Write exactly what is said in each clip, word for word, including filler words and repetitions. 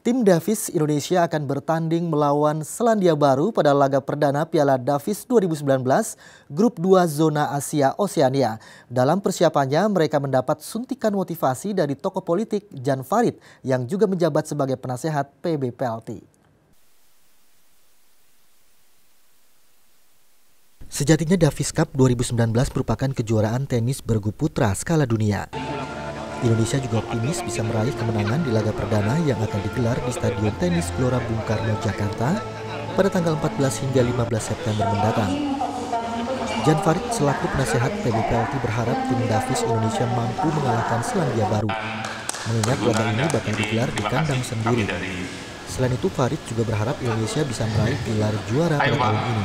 Tim Davis Indonesia akan bertanding melawan Selandia Baru pada laga perdana Piala Davis dua ribu sembilan belas Grup dua Zona Asia Oseania. Dalam persiapannya mereka mendapat suntikan motivasi dari tokoh politik Jan Farid yang juga menjabat sebagai penasehat P B P L T. Sejatinya Davis Cup dua ribu sembilan belas merupakan kejuaraan tenis bergu putra skala dunia. Indonesia juga optimis bisa meraih kemenangan di laga perdana yang akan digelar di Stadion Tenis Gelora Bung Karno, Jakarta pada tanggal empat belas hingga lima belas September mendatang. Jan Farid selaku penasehat P B P L T berharap tim Davis Indonesia mampu mengalahkan Selandia Baru, mengingat laga ini bakal digelar di kandang sendiri. Selain itu, Farid juga berharap Indonesia bisa meraih gelar juara pada tahun ini.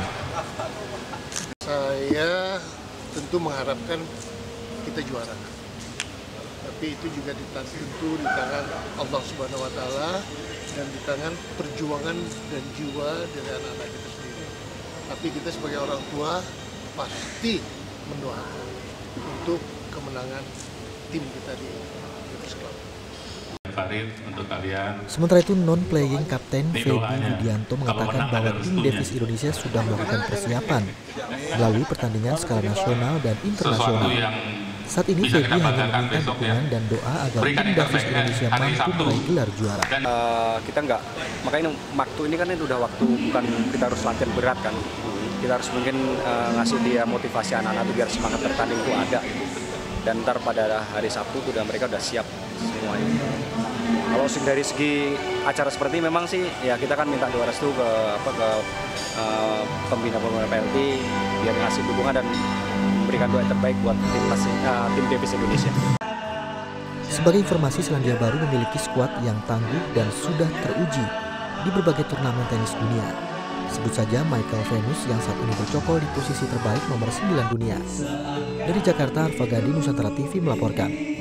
Saya tentu mengharapkan kita juara. Tapi itu juga tentu di tangan Allah Subhanahu Wa Taala dan di tangan perjuangan dan jiwa dari anak-anak kita sendiri. Tapi kita sebagai orang tua pasti mendoakan untuk kemenangan tim kita di Davis Cup. Untuk kalian. Sementara itu non-playing Kapten Feby Widianto mengatakan bahwa tim Davis Indonesia sudah melakukan persiapan melalui pertandingan skala nasional dan internasional. Saat ini Feby hanya meminta dukungan dan doa agar tim Davis Indonesia mampu meraih gelar juara. Uh, kita enggak, makanya waktu ini kan udah waktu bukan kita harus latihan berat kan. Kita harus mungkin uh, ngasih dia motivasi anak-anak biar semangat bertanding itu ada. Dan ntar pada hari Sabtu udah mereka udah siap semuanya. Kalau dari segi acara seperti ini memang sih ya kita kan minta doa restu ke apa ke uh, pembina-pembina P L T biar ngasih dukungan dan memberikan doa yang terbaik buat tim, uh, tim Davis Indonesia. Sebagai informasi, Selandia Baru memiliki skuad yang tangguh dan sudah teruji di berbagai turnamen tenis dunia. Sebut saja Michael Venus yang saat ini bercokol di posisi terbaik nomor sembilan dunia. Dari Jakarta, Arfa Gadi, Nusantara T V melaporkan.